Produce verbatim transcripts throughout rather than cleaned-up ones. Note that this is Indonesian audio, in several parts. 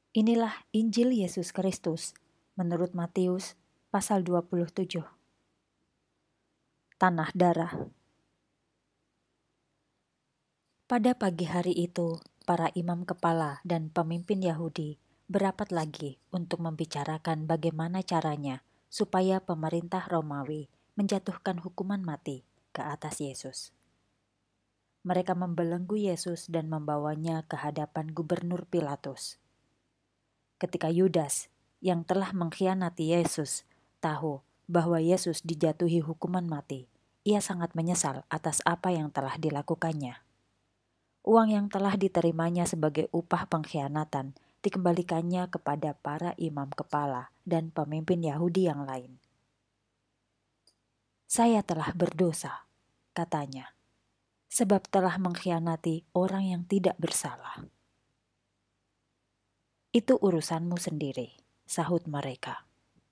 Inilah Injil Yesus Kristus menurut Matius pasal dua puluh tujuh. Tanah darah. Pada pagi hari itu, para imam kepala dan pemimpin Yahudi berapat lagi untuk membicarakan bagaimana caranya supaya pemerintah Romawi menjatuhkan hukuman mati ke atas Yesus. Mereka membelenggu Yesus dan membawanya ke hadapan Gubernur Pilatus. Ketika Yudas yang telah mengkhianati Yesus tahu bahwa Yesus dijatuhi hukuman mati, ia sangat menyesal atas apa yang telah dilakukannya. Uang yang telah diterimanya sebagai upah pengkhianatan dikembalikannya kepada para imam kepala dan pemimpin Yahudi yang lain. "Saya telah berdosa," katanya, "sebab telah mengkhianati orang yang tidak bersalah." "Itu urusanmu sendiri," sahut mereka.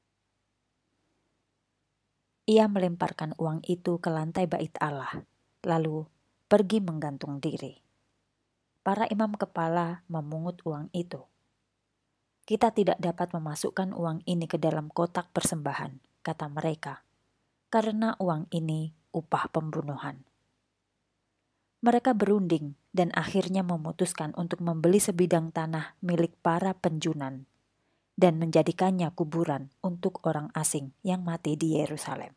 Ia melemparkan uang itu ke lantai bait Allah, lalu pergi menggantung diri. Para imam kepala memungut uang itu. "Kita tidak dapat memasukkan uang ini ke dalam kotak persembahan," kata mereka, "karena uang ini upah pembunuhan." Mereka berunding dan akhirnya memutuskan untuk membeli sebidang tanah milik para penjunan dan menjadikannya kuburan untuk orang asing yang mati di Yerusalem.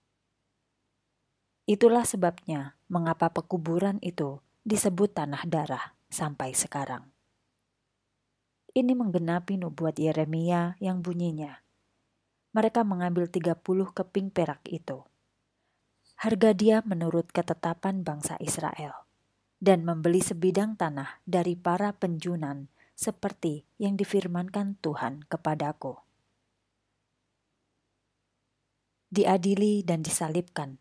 Itulah sebabnya mengapa pekuburan itu disebut tanah darah sampai sekarang. Ini menggenapi nubuat Yeremia yang bunyinya, "Mereka mengambil tiga puluh keping perak itu, harga dia menurut ketetapan bangsa Israel, dan membeli sebidang tanah dari para penjunan seperti yang difirmankan Tuhan kepadaku." Diadili dan disalibkan.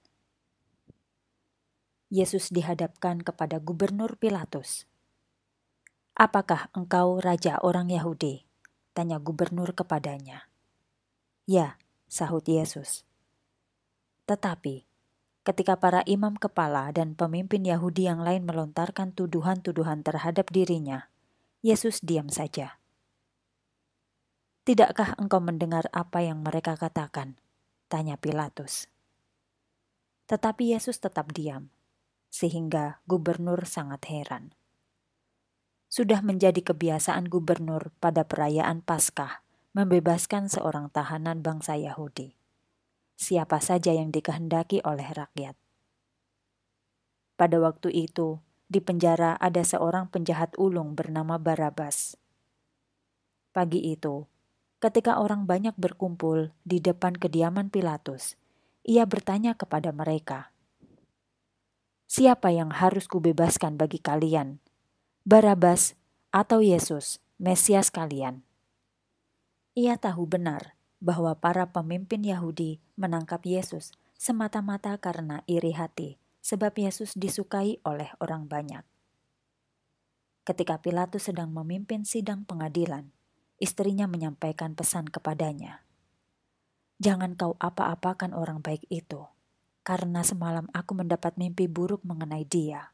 Yesus dihadapkan kepada Gubernur Pilatus. "Apakah engkau raja orang Yahudi?" tanya gubernur kepadanya. "Ya," sahut Yesus. Tetapi ketika para imam kepala dan pemimpin Yahudi yang lain melontarkan tuduhan-tuduhan terhadap dirinya, Yesus diam saja. "Tidakkah engkau mendengar apa yang mereka katakan?" tanya Pilatus. Tetapi Yesus tetap diam, sehingga gubernur sangat heran. Sudah menjadi kebiasaan gubernur pada perayaan Paskah membebaskan seorang tahanan bangsa Yahudi, siapa saja yang dikehendaki oleh rakyat. Pada waktu itu, di penjara ada seorang penjahat ulung bernama Barabas. Pagi itu, ketika orang banyak berkumpul di depan kediaman Pilatus, ia bertanya kepada mereka, "Siapa yang harus kubebaskan bagi kalian, Barabas atau Yesus, Mesias kalian?" Ia tahu benar bahwa para pemimpin Yahudi menangkap Yesus semata-mata karena iri hati, sebab Yesus disukai oleh orang banyak. Ketika Pilatus sedang memimpin sidang pengadilan, istrinya menyampaikan pesan kepadanya, "Jangan kau apa-apakan orang baik itu, karena semalam aku mendapat mimpi buruk mengenai dia."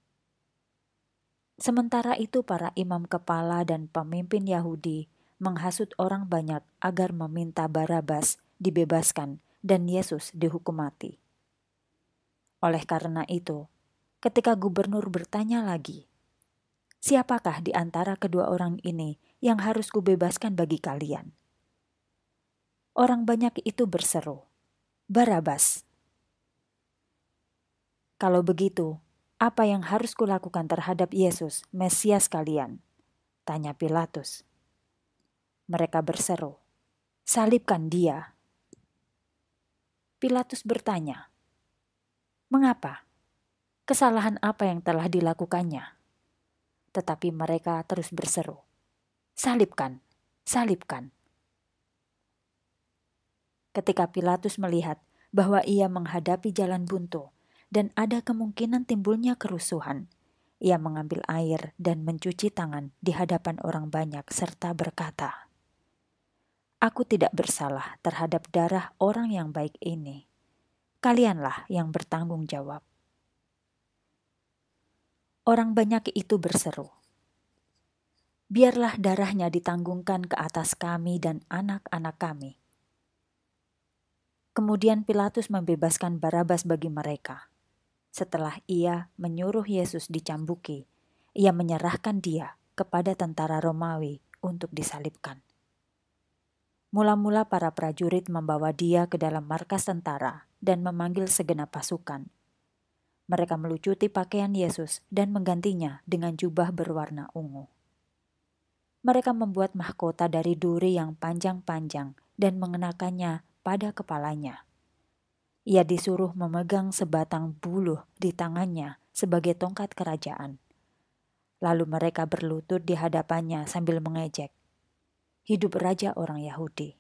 Sementara itu para imam kepala dan pemimpin Yahudi menghasut orang banyak agar meminta Barabas dibebaskan dan Yesus dihukum mati. Oleh karena itu, ketika gubernur bertanya lagi, "Siapakah di antara kedua orang ini yang harus kubebaskan bagi kalian?" Orang banyak itu berseru, "Barabas." "Kalau begitu, apa yang harus kulakukan terhadap Yesus, Mesias kalian?" tanya Pilatus. Mereka berseru, "Salibkan dia." Pilatus bertanya, "Mengapa? Kesalahan apa yang telah dilakukannya?" Tetapi mereka terus berseru, "Salibkan, salibkan." Ketika Pilatus melihat bahwa ia menghadapi jalan buntu dan ada kemungkinan timbulnya kerusuhan, ia mengambil air dan mencuci tangan di hadapan orang banyak serta berkata, "Aku tidak bersalah terhadap darah orang yang baik ini. Kalianlah yang bertanggung jawab." Orang banyak itu berseru, biarlah darahnya ditanggungkan ke atas kami dan anak-anak kami." Kemudian Pilatus membebaskan Barabas bagi mereka. Setelah ia menyuruh Yesus dicambuki, ia menyerahkan dia kepada tentara Romawi untuk disalibkan. Mula-mula para prajurit membawa dia ke dalam markas tentara dan memanggil segenap pasukan. Mereka melucuti pakaian Yesus dan menggantinya dengan jubah berwarna ungu. Mereka membuat mahkota dari duri yang panjang-panjang dan mengenakannya pada kepalanya. Ia disuruh memegang sebatang buluh di tangannya sebagai tongkat kerajaan. Lalu mereka berlutut di hadapannya sambil mengejek, "Hidup Raja orang Yahudi."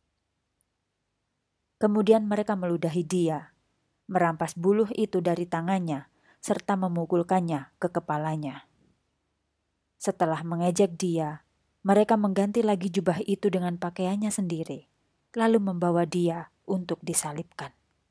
Kemudian mereka meludahi dia, merampas buluh itu dari tangannya, serta memukulkannya ke kepalanya. Setelah mengejek dia, mereka mengganti lagi jubah itu dengan pakaiannya sendiri, lalu membawa dia untuk disalibkan.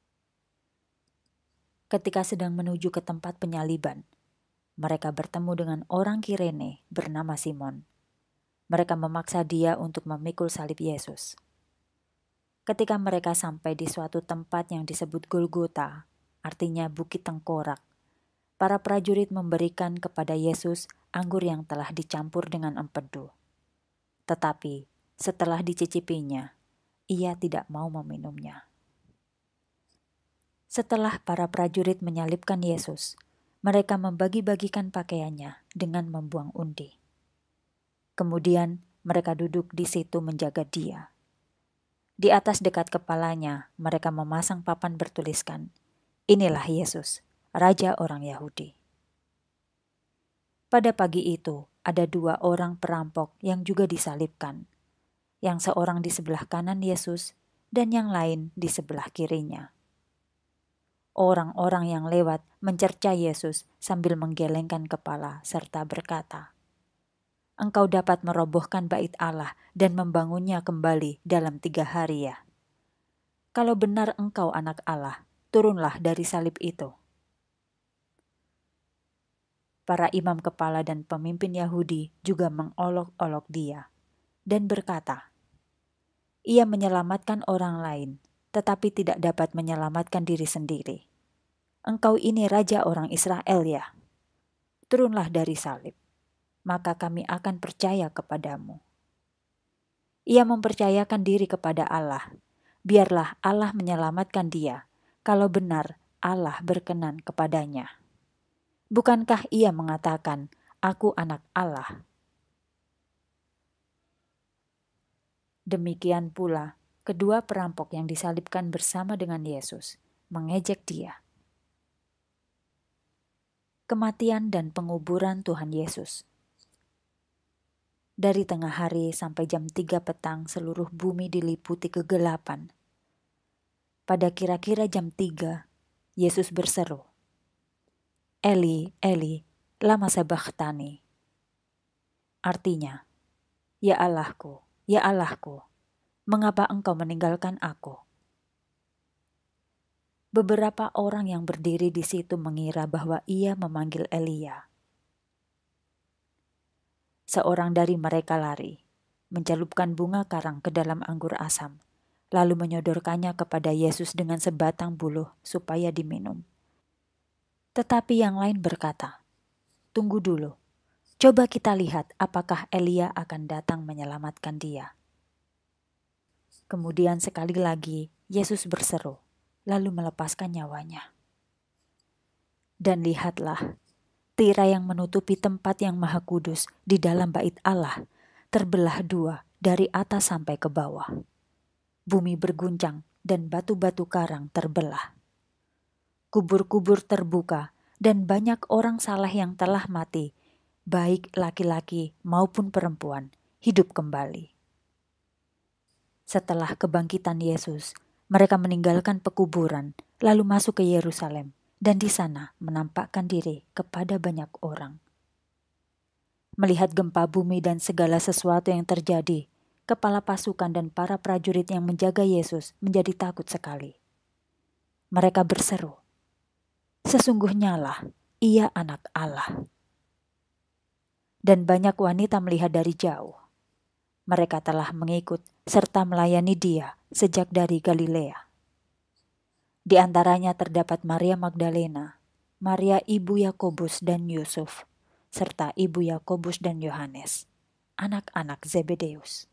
Ketika sedang menuju ke tempat penyaliban, mereka bertemu dengan orang Kirene bernama Simon. Mereka memaksa dia untuk memikul salib Yesus. Ketika mereka sampai di suatu tempat yang disebut Golgota, artinya Bukit Tengkorak, para prajurit memberikan kepada Yesus anggur yang telah dicampur dengan empedu. Tetapi setelah dicicipinya, ia tidak mau meminumnya. Setelah para prajurit menyalibkan Yesus, mereka membagi-bagikan pakaiannya dengan membuang undi. Kemudian mereka duduk di situ menjaga dia. Di atas dekat kepalanya, mereka memasang papan bertuliskan, "Inilah Yesus, Raja orang Yahudi." Pada pagi itu, ada dua orang perampok yang juga disalibkan. Yang seorang di sebelah kanan Yesus dan yang lain di sebelah kirinya. Orang-orang yang lewat mencerca Yesus sambil menggelengkan kepala serta berkata, "Engkau dapat merobohkan bait Allah dan membangunnya kembali dalam tiga hari ya? Kalau benar engkau anak Allah, turunlah dari salib itu." Para imam kepala dan pemimpin Yahudi juga mengolok-olok dia dan berkata, "Ia menyelamatkan orang lain, tetapi tidak dapat menyelamatkan diri sendiri. Engkau ini Raja orang Israel ya? Turunlah dari salib, maka kami akan percaya kepadamu." Ia mempercayakan diri kepada Allah. Biarlah Allah menyelamatkan dia, kalau benar Allah berkenan kepadanya. Bukankah ia mengatakan, "Aku anak Allah"? Demikian pula, kedua perampok yang disalibkan bersama dengan Yesus mengejek dia. Kematian dan penguburan Tuhan Yesus. Dari tengah hari sampai jam tiga petang seluruh bumi diliputi kegelapan. Pada kira-kira jam tiga, Yesus berseru, "Eli, Eli, lama sabachthani." Artinya, "Ya Allahku, ya Allahku, mengapa engkau meninggalkan aku?" Beberapa orang yang berdiri di situ mengira bahwa ia memanggil Elia. Seorang dari mereka lari, mencelupkan bunga karang ke dalam anggur asam, lalu menyodorkannya kepada Yesus dengan sebatang buluh supaya diminum. Tetapi yang lain berkata, "Tunggu dulu, coba kita lihat apakah Elia akan datang menyelamatkan dia." Kemudian sekali lagi Yesus berseru, lalu melepaskan nyawanya. Dan lihatlah, tirai yang menutupi tempat yang maha kudus di dalam bait Allah terbelah dua dari atas sampai ke bawah. Bumi berguncang dan batu-batu karang terbelah. Kubur-kubur terbuka dan banyak orang salah yang telah mati, baik laki-laki maupun perempuan, hidup kembali. Setelah kebangkitan Yesus, mereka meninggalkan pekuburan lalu masuk ke Yerusalem dan di sana menampakkan diri kepada banyak orang. Melihat gempa bumi dan segala sesuatu yang terjadi, kepala pasukan dan para prajurit yang menjaga Yesus menjadi takut sekali. Mereka berseru, "Sesungguhnya lah ia anak Allah." dan banyak wanita melihat dari jauh. Mereka telah mengikut serta melayani Dia sejak dari Galilea. Di antaranya terdapat Maria Magdalena, Maria ibu Yakobus dan Yusuf, serta ibu Yakobus dan Yohanes, anak-anak Zebedeus.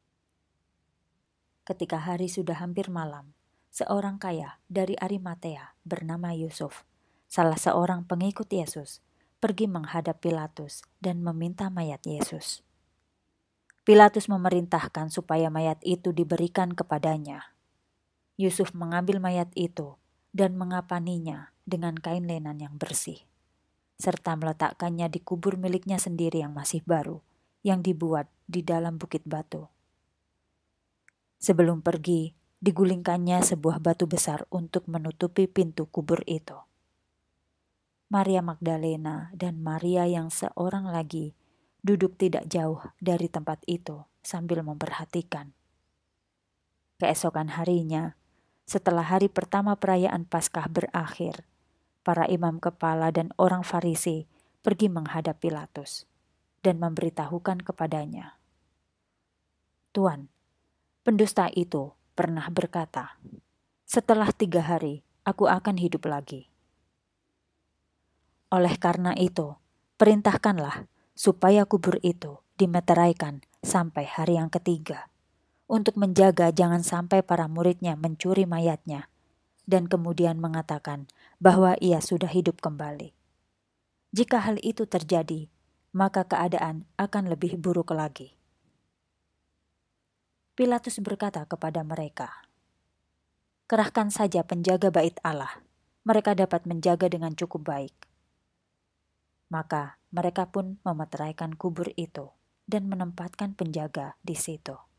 Ketika hari sudah hampir malam, seorang kaya dari Arimatea bernama Yusuf, salah seorang pengikut Yesus, pergi menghadap Pilatus dan meminta mayat Yesus. Pilatus memerintahkan supaya mayat itu diberikan kepadanya. Yusuf mengambil mayat itu dan mengapaninya dengan kain lenan yang bersih, serta meletakkannya di kubur miliknya sendiri yang masih baru, yang dibuat di dalam bukit batu. Sebelum pergi, digulingkannya sebuah batu besar untuk menutupi pintu kubur itu. Maria Magdalena dan Maria yang seorang lagi duduk tidak jauh dari tempat itu sambil memperhatikan. Keesokan harinya, setelah hari pertama perayaan Paskah berakhir, para imam kepala dan orang Farisi pergi menghadap Pilatus dan memberitahukan kepadanya, "Tuan, pendusta itu pernah berkata, 'Setelah tiga hari, aku akan hidup lagi.' Oleh karena itu, perintahkanlah supaya kubur itu dimeteraikan sampai hari yang ketiga, untuk menjaga jangan sampai para muridnya mencuri mayatnya, dan kemudian mengatakan bahwa ia sudah hidup kembali. Jika hal itu terjadi, maka keadaan akan lebih buruk lagi." Pilatus berkata kepada mereka, "Kerahkan saja penjaga bait Allah, mereka dapat menjaga dengan cukup baik." Maka mereka pun memeteraikan kubur itu dan menempatkan penjaga di situ.